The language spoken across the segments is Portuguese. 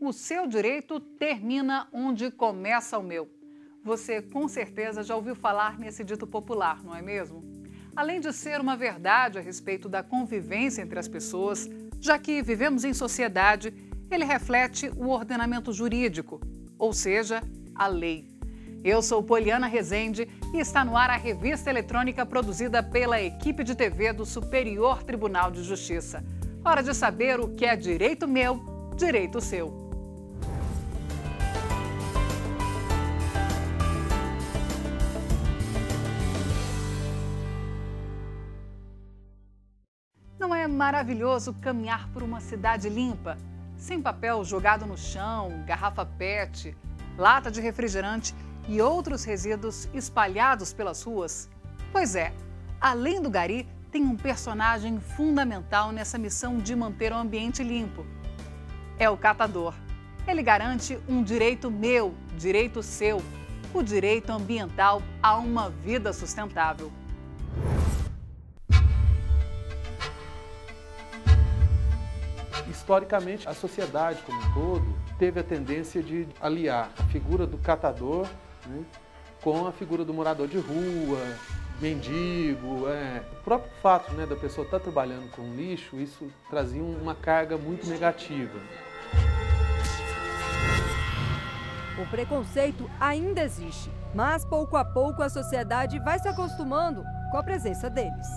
o seu direito termina onde começa o meu. Você com certeza já ouviu falar nesse dito popular, não é mesmo? Além de ser uma verdade a respeito da convivência entre as pessoas, já que vivemos em sociedade, ele reflete o ordenamento jurídico, ou seja, a lei. Eu sou Poliana Rezende e está no ar a revista eletrônica produzida pela equipe de TV do Superior Tribunal de Justiça. Hora de saber o que é direito meu, direito seu. Não é maravilhoso caminhar por uma cidade limpa, sem papel jogado no chão, garrafa PET, lata de refrigerante e outros resíduos espalhados pelas ruas? Pois é, além do gari, tem um personagem fundamental nessa missão de manter o ambiente limpo. É o catador. Ele garante um direito meu, direito seu, o direito ambiental a uma vida sustentável. Historicamente, a sociedade como um todo teve a tendência de aliar a figura do catador, né, com a figura do morador de rua, mendigo. O próprio fato, né, da pessoa estar trabalhando com lixo, isso trazia uma carga muito negativa. O preconceito ainda existe, mas pouco a pouco a sociedade vai se acostumando com a presença deles.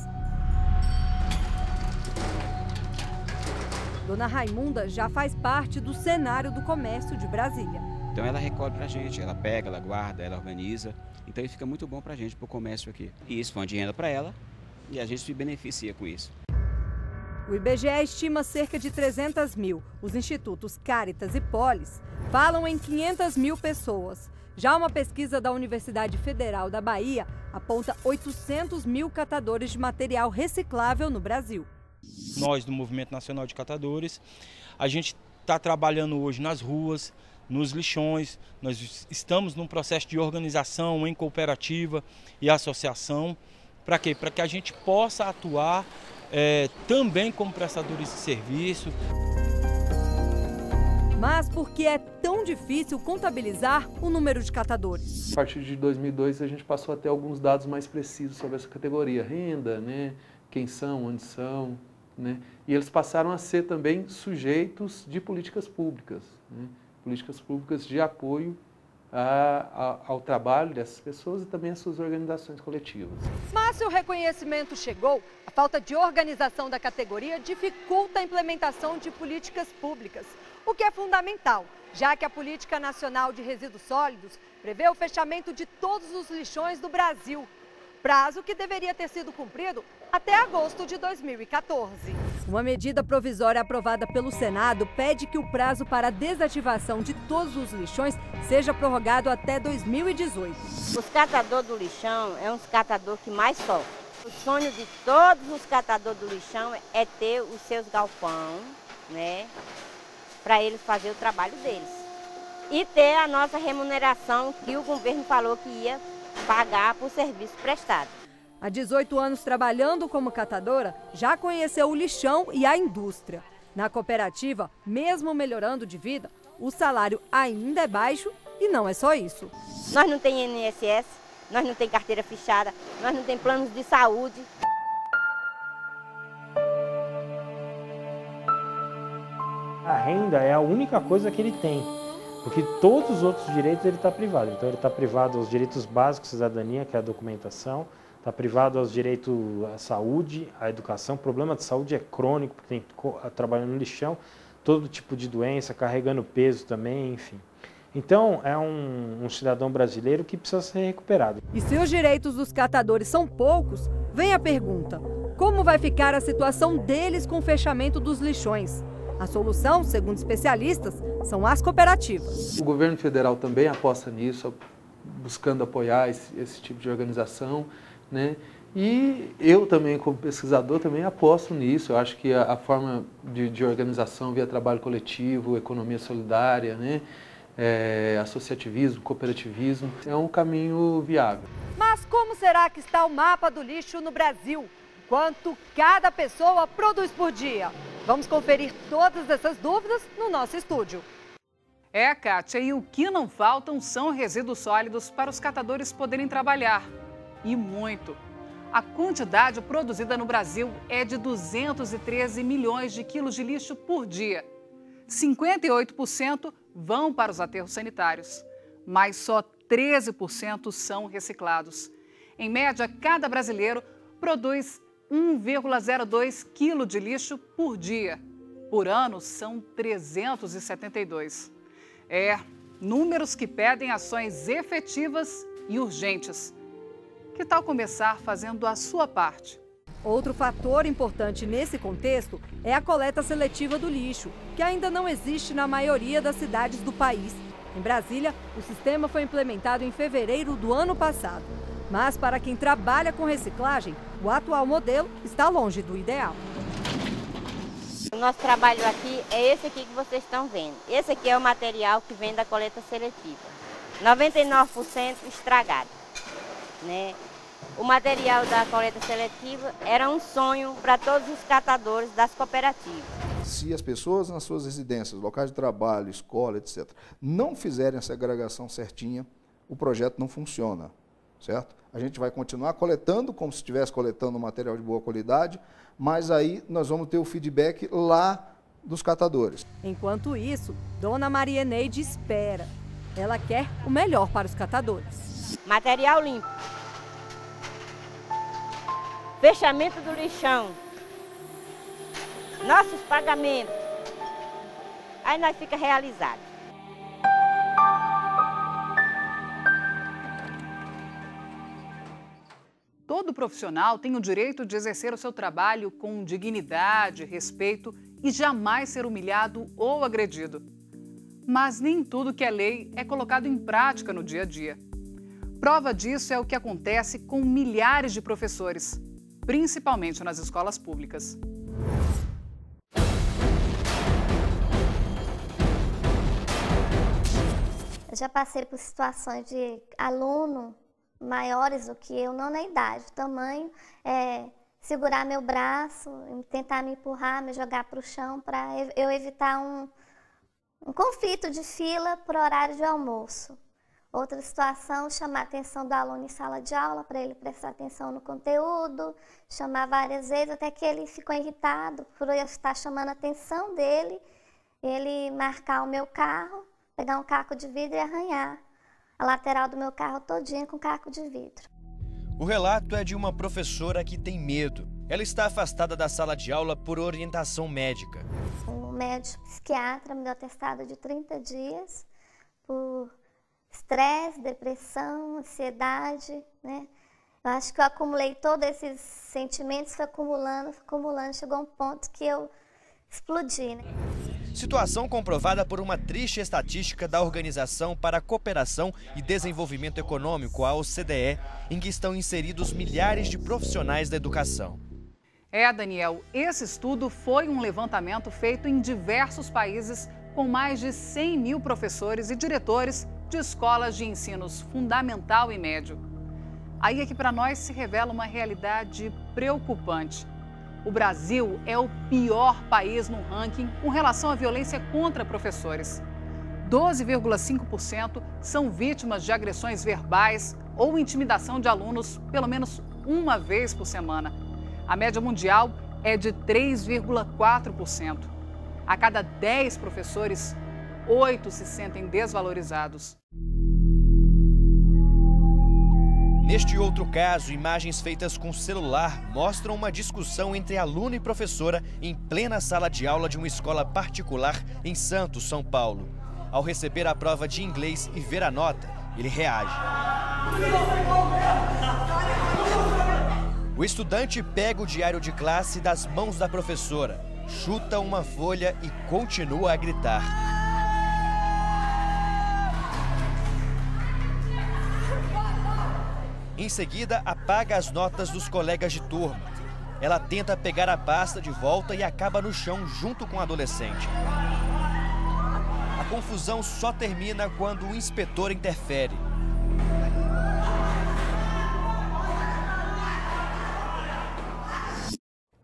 Dona Raimunda já faz parte do cenário do comércio de Brasília. Então ela recolhe pra gente, ela pega, ela guarda, ela organiza. Então isso fica muito bom pra gente, pro comércio aqui. E isso foi uma renda para ela e a gente se beneficia com isso. O IBGE estima cerca de 300 mil. Os institutos Caritas e Polis falam em 500 mil pessoas. Já uma pesquisa da Universidade Federal da Bahia aponta 800 mil catadores de material reciclável no Brasil. Nós, do Movimento Nacional de Catadores, a gente está trabalhando hoje nas ruas, nos lixões. Nós estamos num processo de organização em cooperativa e associação. Para quê? Para que a gente possa atuar também como prestadores de serviço. Mas por que é tão difícil contabilizar o número de catadores? A partir de 2002 a gente passou a ter alguns dados mais precisos sobre essa categoria. Renda, né? Quem são, onde são, né? E eles passaram a ser também sujeitos de políticas públicas, né? Políticas públicas de apoio ao trabalho dessas pessoas e também às suas organizações coletivas. Mas se o reconhecimento chegou, a falta de organização da categoria dificulta a implementação de políticas públicas, o que é fundamental, já que a Política Nacional de Resíduos Sólidos prevê o fechamento de todos os lixões do Brasil, prazo que deveria ter sido cumprido até agosto de 2014. Uma medida provisória aprovada pelo Senado pede que o prazo para a desativação de todos os lixões seja prorrogado até 2018. Os catadores do lixão é um dos catadores que mais sofrem. O sonho de todos os catadores do lixão é ter os seus galpão, né, para eles fazerem o trabalho deles. E ter a nossa remuneração que o governo falou que ia pagar por serviço prestado. Há 18 anos trabalhando como catadora, já conheceu o lixão e a indústria. Na cooperativa, mesmo melhorando de vida, o salário ainda é baixo e não é só isso. Nós não temos INSS, nós não temos carteira fichada, nós não temos planos de saúde. A renda é a única coisa que ele tem. Porque todos os outros direitos ele está privado. Então ele está privado aos direitos básicos da cidadania, que é a documentação, está privado aos direitos à saúde, à educação. O problema de saúde é crônico, porque tem trabalhando no lixão, todo tipo de doença, carregando peso também, enfim. Então é um cidadão brasileiro que precisa ser recuperado. E se os direitos dos catadores são poucos, vem a pergunta: como vai ficar a situação deles com o fechamento dos lixões? A solução, segundo especialistas, são as cooperativas. O governo federal também aposta nisso, buscando apoiar esse tipo de organização, né? E eu também, como pesquisador, também aposto nisso. Eu acho que a forma de organização via trabalho coletivo, economia solidária, né? Associativismo, cooperativismo, é um caminho viável. Mas como será que está o mapa do lixo no Brasil? Quanto cada pessoa produz por dia? Vamos conferir todas essas dúvidas no nosso estúdio. É, Kátia, e o que não faltam são resíduos sólidos para os catadores poderem trabalhar. E muito. A quantidade produzida no Brasil é de 213 milhões de quilos de lixo por dia. 58% vão para os aterros sanitários, mas só 13% são reciclados. Em média, cada brasileiro produz 1,02 quilo de lixo por dia. Por ano, são 372. Números que pedem ações efetivas e urgentes. Que tal começar fazendo a sua parte? Outro fator importante nesse contexto é a coleta seletiva do lixo, que ainda não existe na maioria das cidades do país. Em Brasília, o sistema foi implementado em fevereiro do ano passado. Mas para quem trabalha com reciclagem, o atual modelo está longe do ideal. O nosso trabalho aqui é esse aqui que vocês estão vendo. Esse aqui é o material que vem da coleta seletiva. 99% estragado, né? O material da coleta seletiva era um sonho para todos os catadores das cooperativas. Se as pessoas nas suas residências, locais de trabalho, escola, etc., não fizerem essa agregação certinha, o projeto não funciona, certo? A gente vai continuar coletando como se estivesse coletando material de boa qualidade, mas aí nós vamos ter o feedback lá dos catadores. Enquanto isso, Dona Maria Eneide espera. Ela quer o melhor para os catadores. Material limpo. Fechamento do lixão. Nossos pagamentos. Aí nós fica realizado. Todo profissional tem o direito de exercer o seu trabalho com dignidade, respeito e jamais ser humilhado ou agredido. Mas nem tudo que é lei é colocado em prática no dia a dia. Prova disso é o que acontece com milhares de professores, principalmente nas escolas públicas. Eu já passei por situações de aluno maiores do que eu, não na idade, o tamanho, segurar meu braço, tentar me empurrar, me jogar para o chão, para eu evitar um conflito de fila por horário de almoço. Outra situação, chamar a atenção do aluno em sala de aula, para ele prestar atenção no conteúdo, chamar várias vezes, até que ele ficou irritado por eu estar chamando a atenção dele, ele marcar o meu carro, pegar um caco de vidro e arranhar a lateral do meu carro todinha com caco de vidro. O relato é de uma professora que tem medo. Ela está afastada da sala de aula por orientação médica. O médico psiquiatra me deu atestado de 30 dias por estresse, depressão, ansiedade, né? Eu acho que eu acumulei todos esses sentimentos, foi acumulando, chegou a um ponto que eu explodi, né? Situação comprovada por uma triste estatística da Organização para a Cooperação e Desenvolvimento Econômico, a OCDE, em que estão inseridos milhares de profissionais da educação. Daniel, esse estudo foi um levantamento feito em diversos países com mais de 100 mil professores e diretores de escolas de ensinos fundamental e médio. Aí é que para nós se revela uma realidade preocupante. O Brasil é o pior país no ranking com relação à violência contra professores. 12,5% são vítimas de agressões verbais ou intimidação de alunos pelo menos uma vez por semana. A média mundial é de 3,4%. A cada 10 professores, 8 se sentem desvalorizados. Neste outro caso, imagens feitas com celular mostram uma discussão entre aluno e professora em plena sala de aula de uma escola particular em Santos, São Paulo. Ao receber a prova de inglês e ver a nota, ele reage. O estudante pega o diário de classe das mãos da professora, chuta uma folha e continua a gritar. Em seguida, apaga as notas dos colegas de turma. Ela tenta pegar a pasta de volta e acaba no chão junto com o adolescente. A confusão só termina quando o inspetor interfere.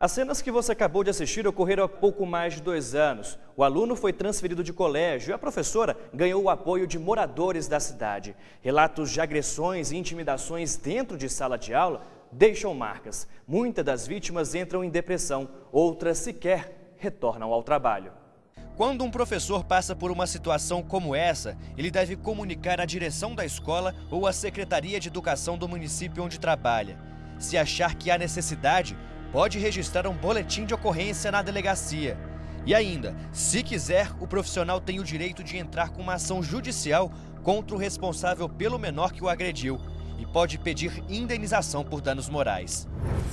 As cenas que você acabou de assistir ocorreram há pouco mais de 2 anos. O aluno foi transferido de colégio e a professora ganhou o apoio de moradores da cidade. Relatos de agressões e intimidações dentro de sala de aula deixam marcas. Muitas das vítimas entram em depressão, outras sequer retornam ao trabalho. Quando um professor passa por uma situação como essa, ele deve comunicar à direção da escola ou à Secretaria de Educação do município onde trabalha. Se achar que há necessidade, pode registrar um boletim de ocorrência na delegacia. E ainda, se quiser, o profissional tem o direito de entrar com uma ação judicial contra o responsável pelo menor que o agrediu e pode pedir indenização por danos morais.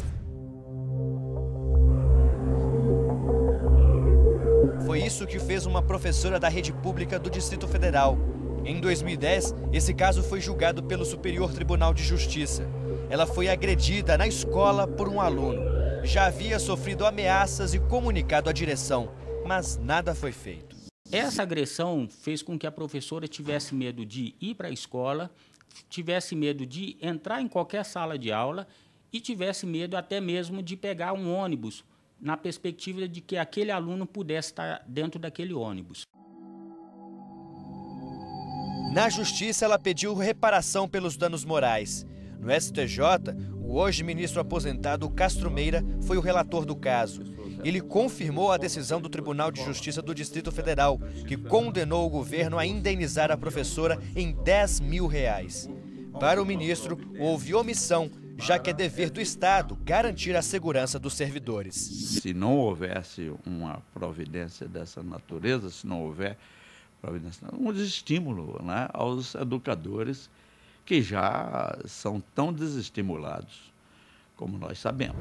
Foi isso que fez uma professora da rede pública do Distrito Federal. Em 2010, esse caso foi julgado pelo Superior Tribunal de Justiça. Ela foi agredida na escola por um aluno. Já havia sofrido ameaças e comunicado à direção, mas nada foi feito. Essa agressão fez com que a professora tivesse medo de ir para a escola, tivesse medo de entrar em qualquer sala de aula e tivesse medo até mesmo de pegar um ônibus, na perspectiva de que aquele aluno pudesse estar dentro daquele ônibus. Na justiça, ela pediu reparação pelos danos morais. No STJ, o hoje ministro aposentado Castro Meira foi o relator do caso. Ele confirmou a decisão do Tribunal de Justiça do Distrito Federal, que condenou o governo a indenizar a professora em R$10 mil. Para o ministro, houve omissão, já que é dever do Estado garantir a segurança dos servidores. Se não houvesse uma providência dessa natureza, se não houver providência, um estímulo, né, aos educadores que já são tão desestimulados, como nós sabemos.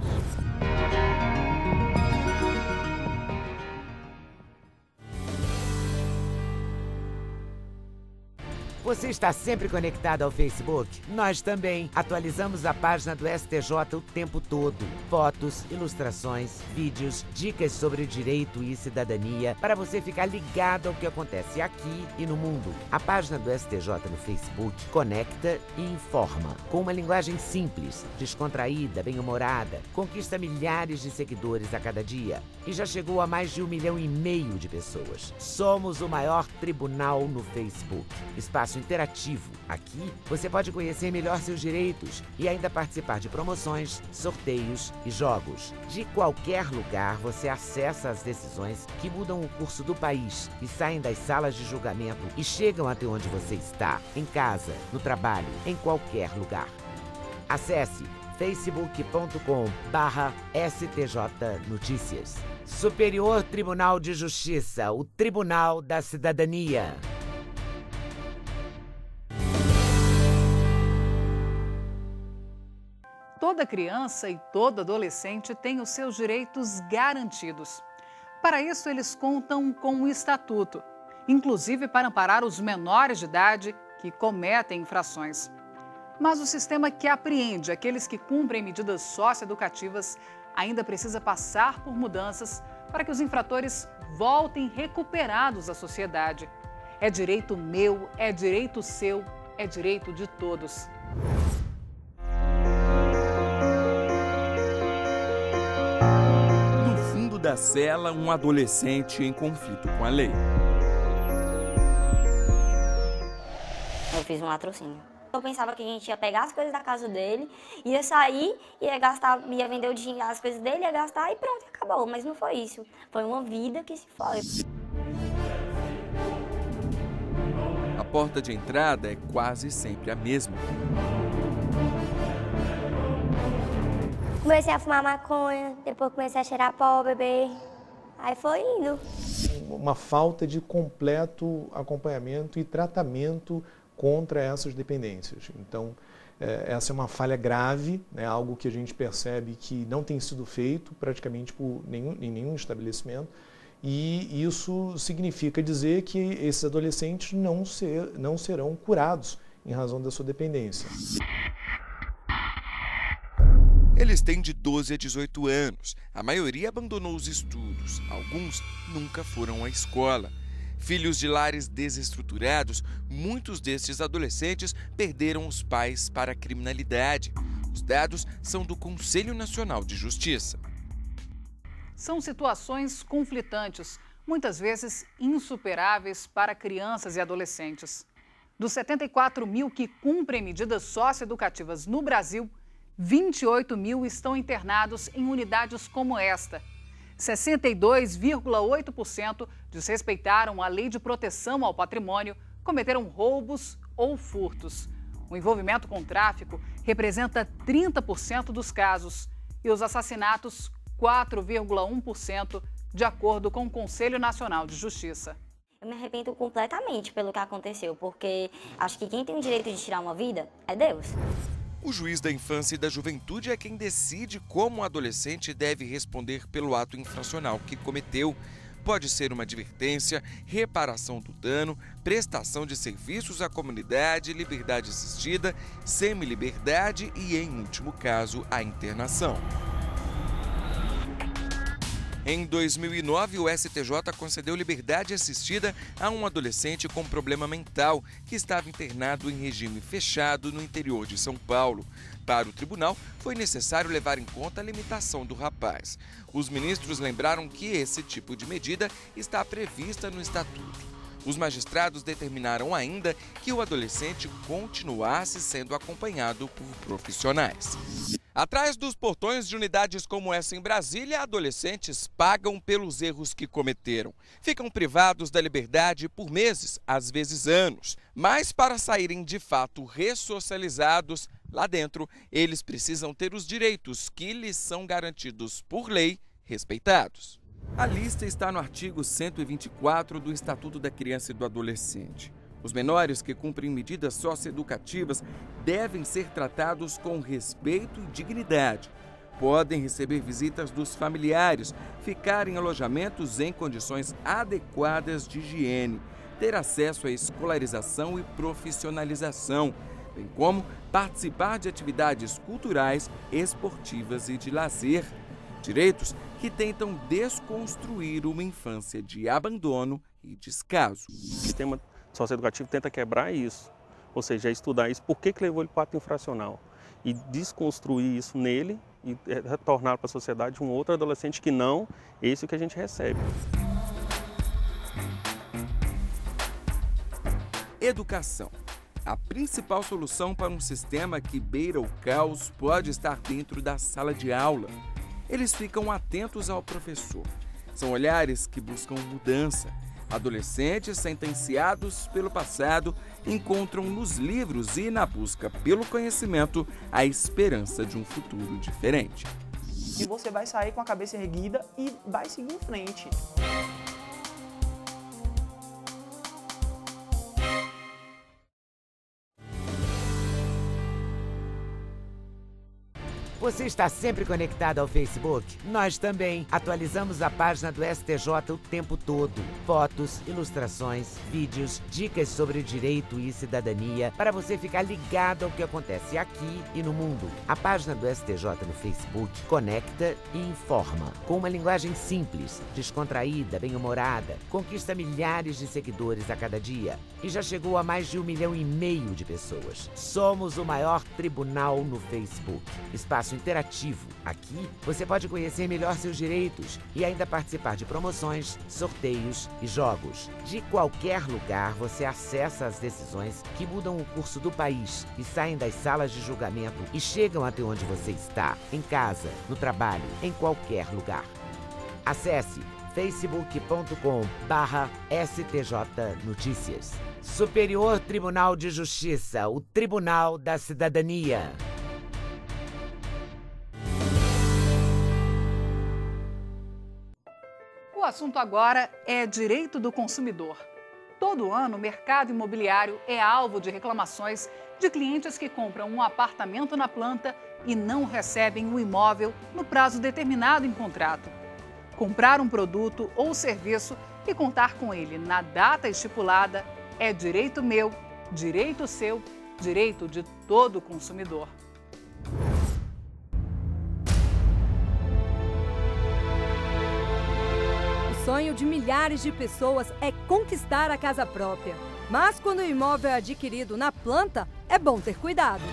Você está sempre conectado ao Facebook? Nós também. Atualizamos a página do STJ o tempo todo. Fotos, ilustrações, vídeos, dicas sobre direito e cidadania para você ficar ligado ao que acontece aqui e no mundo. A página do STJ no Facebook conecta e informa. Com uma linguagem simples, descontraída, bem-humorada, conquista milhares de seguidores a cada dia e já chegou a mais de 1,5 milhão de pessoas. Somos o maior tribunal no Facebook. Espaço interativo. Aqui você pode conhecer melhor seus direitos e ainda participar de promoções, sorteios e jogos. De qualquer lugar você acessa as decisões que mudam o curso do país e saem das salas de julgamento e chegam até onde você está, em casa, no trabalho, em qualquer lugar. Acesse facebook.com/STJ Notícias. Superior Tribunal de Justiça, o Tribunal da Cidadania. Toda criança e todo adolescente tem os seus direitos garantidos. Para isso, eles contam com o Estatuto, inclusive para amparar os menores de idade que cometem infrações. Mas o sistema que apreende aqueles que cumprem medidas socioeducativas ainda precisa passar por mudanças para que os infratores voltem recuperados à sociedade. É direito meu, é direito seu, é direito de todos. No fundo da cela, um adolescente em conflito com a lei. Eu fiz um latrocínio. Eu pensava que a gente ia pegar as coisas da casa dele, ia sair, ia gastar, ia vender o dinheiro, as coisas dele, ia gastar e pronto, acabou. Mas não foi isso. Foi uma vida que se foi. A porta de entrada é quase sempre a mesma. Comecei a fumar maconha, depois comecei a cheirar pó, beber. Aí foi indo. Uma falta de completo acompanhamento e tratamento contra essas dependências. Então, essa é uma falha grave, né, algo que a gente percebe que não tem sido feito praticamente em nenhum estabelecimento, e isso significa dizer que esses adolescentes não serão curados em razão da sua dependência. Eles têm de 12 a 18 anos. A maioria abandonou os estudos. Alguns nunca foram à escola. Filhos de lares desestruturados, muitos destes adolescentes perderam os pais para a criminalidade. Os dados são do Conselho Nacional de Justiça. São situações conflitantes, muitas vezes insuperáveis para crianças e adolescentes. Dos 74 mil que cumprem medidas socioeducativas no Brasil, 28 mil estão internados em unidades como esta. 62,8% desrespeitaram a lei de proteção ao patrimônio, cometeram roubos ou furtos. O envolvimento com tráfico representa 30% dos casos e os assassinatos 4,1%, de acordo com o Conselho Nacional de Justiça. Eu me arrependo completamente pelo que aconteceu, porque acho que quem tem o direito de tirar uma vida é Deus. O juiz da infância e da juventude é quem decide como o adolescente deve responder pelo ato infracional que cometeu. Pode ser uma advertência, reparação do dano, prestação de serviços à comunidade, liberdade assistida, semi-liberdade e, em último caso, a internação. Em 2009, o STJ concedeu liberdade assistida a um adolescente com problema mental que estava internado em regime fechado no interior de São Paulo. Para o tribunal, foi necessário levar em conta a limitação do rapaz. Os ministros lembraram que esse tipo de medida está prevista no Estatuto. Os magistrados determinaram ainda que o adolescente continuasse sendo acompanhado por profissionais. Atrás dos portões de unidades como essa em Brasília, adolescentes pagam pelos erros que cometeram. Ficam privados da liberdade por meses, às vezes anos. Mas para saírem de fato ressocializados, lá dentro, eles precisam ter os direitos que lhes são garantidos por lei respeitados. A lista está no artigo 124 do Estatuto da Criança e do Adolescente. Os menores que cumprem medidas socioeducativas devem ser tratados com respeito e dignidade. Podem receber visitas dos familiares, ficar em alojamentos em condições adequadas de higiene, ter acesso à escolarização e profissionalização, bem como participar de atividades culturais, esportivas e de lazer. Direitos que tentam desconstruir uma infância de abandono e descaso. O sistema socioeducativo tenta quebrar isso, ou seja, estudar isso, por que levou ele para o ato infracional e desconstruir isso nele e retornar para a sociedade um outro adolescente que não esse que a gente recebe. Educação. A principal solução para um sistema que beira o caos pode estar dentro da sala de aula. Eles ficam atentos ao professor. São olhares que buscam mudança. Adolescentes sentenciados pelo passado encontram nos livros e na busca pelo conhecimento a esperança de um futuro diferente. E você vai sair com a cabeça erguida e vai seguir em frente. Você está sempre conectado ao Facebook? Nós também. Atualizamos a página do STJ o tempo todo. Fotos, ilustrações, vídeos, dicas sobre direito e cidadania para você ficar ligado ao que acontece aqui e no mundo. A página do STJ no Facebook conecta e informa. Com uma linguagem simples, descontraída, bem-humorada, conquista milhares de seguidores a cada dia e já chegou a mais de 1,5 milhão de pessoas. Somos o maior tribunal no Facebook. Espaço interativo. Aqui você pode conhecer melhor seus direitos e ainda participar de promoções, sorteios e jogos. De qualquer lugar você acessa as decisões que mudam o curso do país e saem das salas de julgamento e chegam até onde você está, em casa, no trabalho, em qualquer lugar. Acesse facebook.com/STJ Notícias. Superior Tribunal de Justiça, o Tribunal da Cidadania. O assunto agora é direito do consumidor. Todo ano, o mercado imobiliário é alvo de reclamações de clientes que compram um apartamento na planta e não recebem o imóvel no prazo determinado em contrato. Comprar um produto ou serviço e contar com ele na data estipulada é direito meu, direito seu, direito de todo consumidor. O sonho de milhares de pessoas é conquistar a casa própria. Mas quando o imóvel é adquirido na planta, é bom ter cuidado.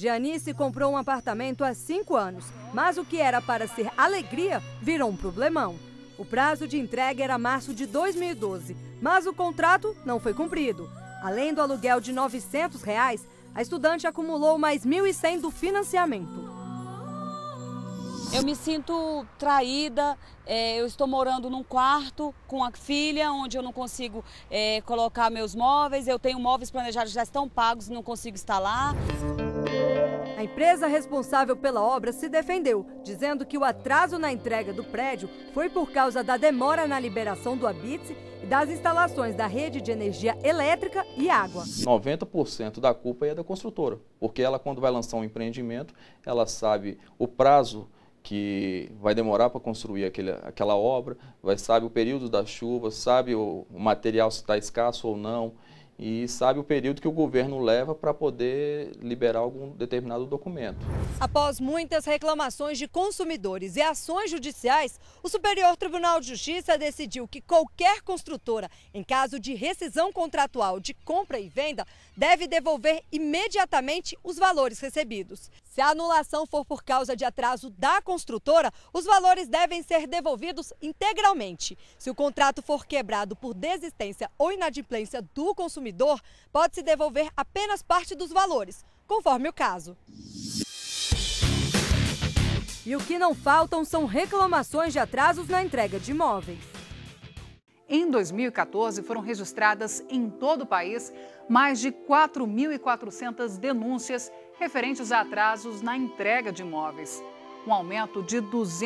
Gianice comprou um apartamento há 5 anos, mas o que era para ser alegria virou um problemão. O prazo de entrega era março de 2012, mas o contrato não foi cumprido. Além do aluguel de R$ 900, a estudante acumulou mais R$ 1.100 do financiamento. Eu me sinto traída, eu estou morando num quarto com a filha, onde eu não consigo colocar meus móveis, eu tenho móveis planejados que já estão pagos e não consigo instalar. A empresa responsável pela obra se defendeu, dizendo que o atraso na entrega do prédio foi por causa da demora na liberação do habite e das instalações da rede de energia elétrica e água. 90% da culpa é da construtora, porque ela, quando vai lançar um empreendimento, ela sabe o prazo que vai demorar para construir aquela obra, sabe o período das chuvas, sabe o material se está escasso ou não, e sabe o período que o governo leva para poder liberar algum determinado documento. Após muitas reclamações de consumidores e ações judiciais, o Superior Tribunal de Justiça decidiu que qualquer construtora, em caso de rescisão contratual de compra e venda, deve devolver imediatamente os valores recebidos. Se a anulação for por causa de atraso da construtora, os valores devem ser devolvidos integralmente. Se o contrato for quebrado por desistência ou inadimplência do consumidor, pode-se devolver apenas parte dos valores, conforme o caso. E o que não faltam são reclamações de atrasos na entrega de imóveis. Em 2014, foram registradas em todo o país mais de 4.400 denúncias referentes a atrasos na entrega de imóveis, um aumento de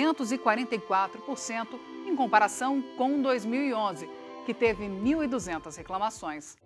244% em comparação com 2011, que teve 1.200 reclamações.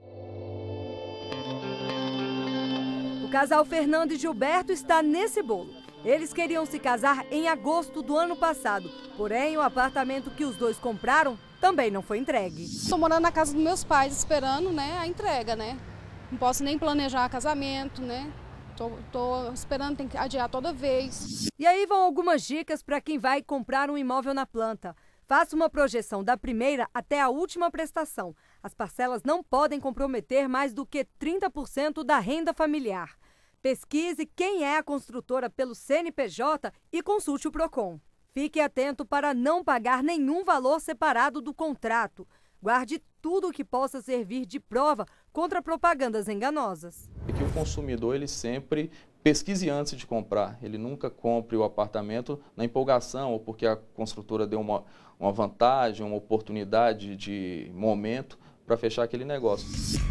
O casal Fernando e Gilberto está nesse bolo. Eles queriam se casar em agosto do ano passado, porém o apartamento que os dois compraram também não foi entregue. Estou morando na casa dos meus pais esperando, a entrega, Não posso nem planejar casamento, Tô esperando, tem que adiar toda vez. E aí vão algumas dicas para quem vai comprar um imóvel na planta. Faça uma projeção da primeira até a última prestação. As parcelas não podem comprometer mais do que 30% da renda familiar. Pesquise quem é a construtora pelo CNPJ e consulte o PROCON. Fique atento para não pagar nenhum valor separado do contrato. Guarde tudo o que possa servir de prova contra propagandas enganosas. É que o consumidor ele sempre pesquise antes de comprar. Ele nunca compre o apartamento na empolgação ou porque a construtora deu uma vantagem, uma oportunidade de momento para fechar aquele negócio.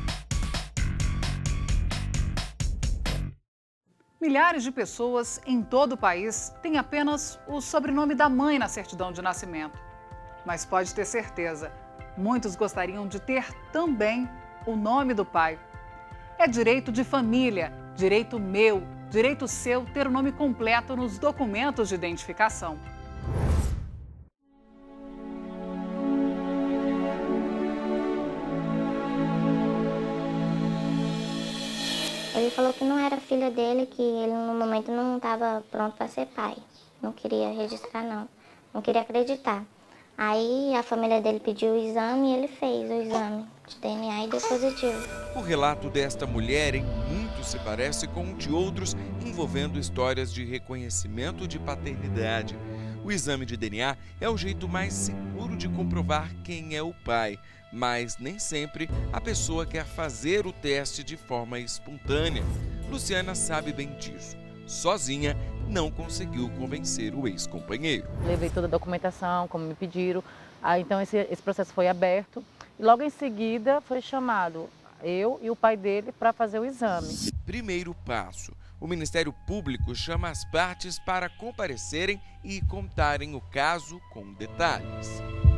Milhares de pessoas em todo o país têm apenas o sobrenome da mãe na certidão de nascimento. Mas pode ter certeza, muitos gostariam de ter também o nome do pai. É direito de família, direito meu, direito seu ter o nome completo nos documentos de identificação. Ele falou que não era filha dele, que ele no momento não estava pronto para ser pai. Não queria registrar não queria acreditar. Aí a família dele pediu o exame e ele fez o exame de DNA e deu positivo. O relato desta mulher em muito se parece com o de outros envolvendo histórias de reconhecimento de paternidade. O exame de DNA é o jeito mais seguro de comprovar quem é o pai, mas nem sempre a pessoa quer fazer o teste de forma espontânea. Luciana sabe bem disso. Sozinha, não conseguiu convencer o ex-companheiro. Levei toda a documentação, como me pediram. Então esse processo foi aberto. E logo em seguida foi chamado eu e o pai dele para fazer o exame. Primeiro passo. O Ministério Público chama as partes para comparecerem e contarem o caso com detalhes.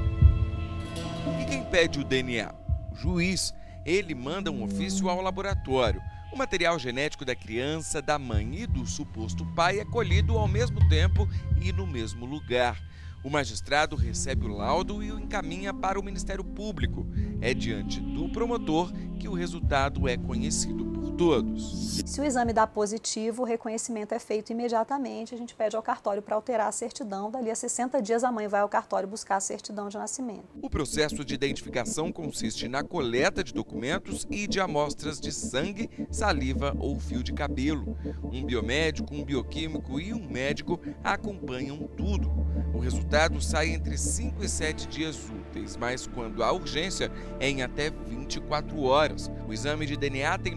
E quem pede o DNA? O juiz. Ele manda um ofício ao laboratório. O material genético da criança, da mãe e do suposto pai é colhido ao mesmo tempo e no mesmo lugar. O magistrado recebe o laudo e o encaminha para o Ministério Público. É diante do promotor que o resultado é conhecido por todos. Se o exame dá positivo, o reconhecimento é feito imediatamente. A gente pede ao cartório para alterar a certidão. Dali a 60 dias a mãe vai ao cartório buscar a certidão de nascimento. O processo de identificação consiste na coleta de documentos e de amostras de sangue, saliva ou fio de cabelo. Um biomédico, um bioquímico e um médico acompanham tudo. O resultado sai entre 5 e 7 dias úteis, mas quando há urgência é em até 24 horas. O exame de DNA tem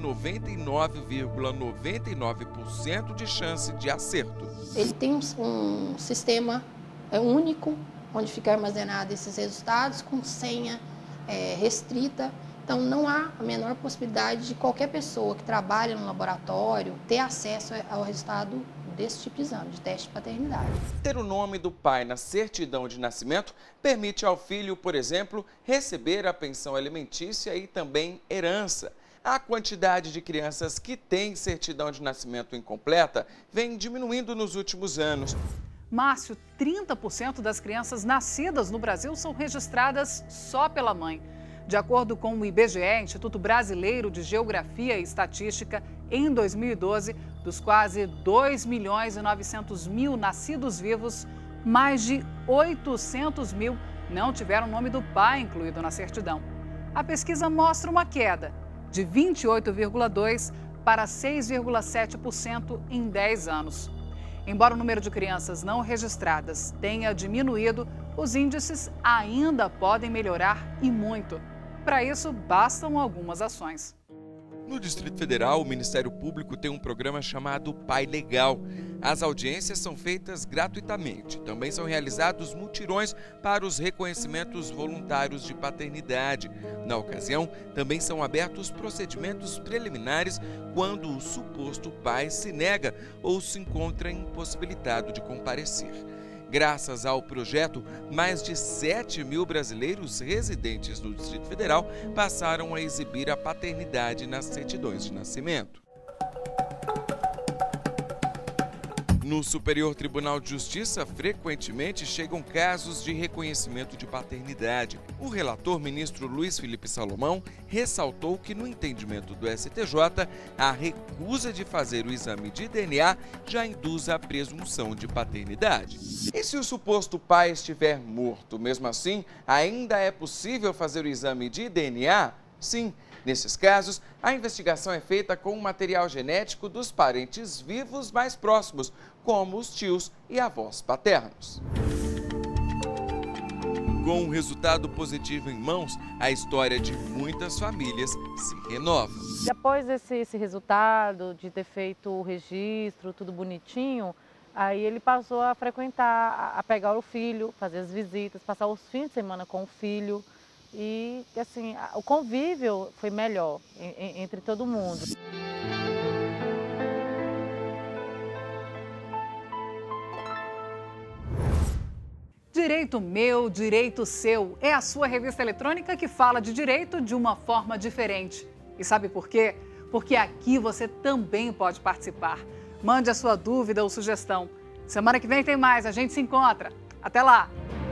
99,99% de chance de acerto. Ele tem um sistema único, onde fica armazenado esses resultados, com senha restrita. Então, não há a menor possibilidade de qualquer pessoa que trabalha no laboratório ter acesso ao resultado desse tipo de exame, de teste de paternidade. Ter o nome do pai na certidão de nascimento permite ao filho, por exemplo, receber a pensão alimentícia e também herança. A quantidade de crianças que têm certidão de nascimento incompleta vem diminuindo nos últimos anos. Márcio, 30% das crianças nascidas no Brasil são registradas só pela mãe. De acordo com o IBGE, Instituto Brasileiro de Geografia e Estatística, em 2012, dos quase 2.900.000 nascidos vivos, mais de 800 mil não tiveram o nome do pai incluído na certidão. A pesquisa mostra uma queda de 28,2% para 6,7% em 10 anos. Embora o número de crianças não registradas tenha diminuído, os índices ainda podem melhorar e muito. Para isso, bastam algumas ações. No Distrito Federal, o Ministério Público tem um programa chamado Pai Legal. As audiências são feitas gratuitamente. Também são realizados mutirões para os reconhecimentos voluntários de paternidade. Na ocasião, também são abertos procedimentos preliminares quando o suposto pai se nega ou se encontra impossibilitado de comparecer. Graças ao projeto, mais de 7 mil brasileiros residentes no Distrito Federal passaram a exibir a paternidade nas certidões de nascimento. No Superior Tribunal de Justiça, frequentemente chegam casos de reconhecimento de paternidade. O relator, ministro Luiz Felipe Salomão, ressaltou que, no entendimento do STJ, a recusa de fazer o exame de DNA já induz a presunção de paternidade. E se o suposto pai estiver morto, mesmo assim, ainda é possível fazer o exame de DNA? Sim. Nesses casos, a investigação é feita com o material genético dos parentes vivos mais próximos, como os tios e avós paternos. Com o resultado positivo em mãos, a história de muitas famílias se renova. Depois desse resultado, de ter feito o registro, tudo bonitinho, aí ele passou a frequentar, a pegar o filho, fazer as visitas, passar os fins de semana com o filho. E, assim, o convívio foi melhor entre todo mundo. Direito Meu, Direito Seu é a sua revista eletrônica que fala de direito de uma forma diferente. E sabe por quê? Porque aqui você também pode participar. Mande a sua dúvida ou sugestão. Semana que vem tem mais, a gente se encontra. Até lá!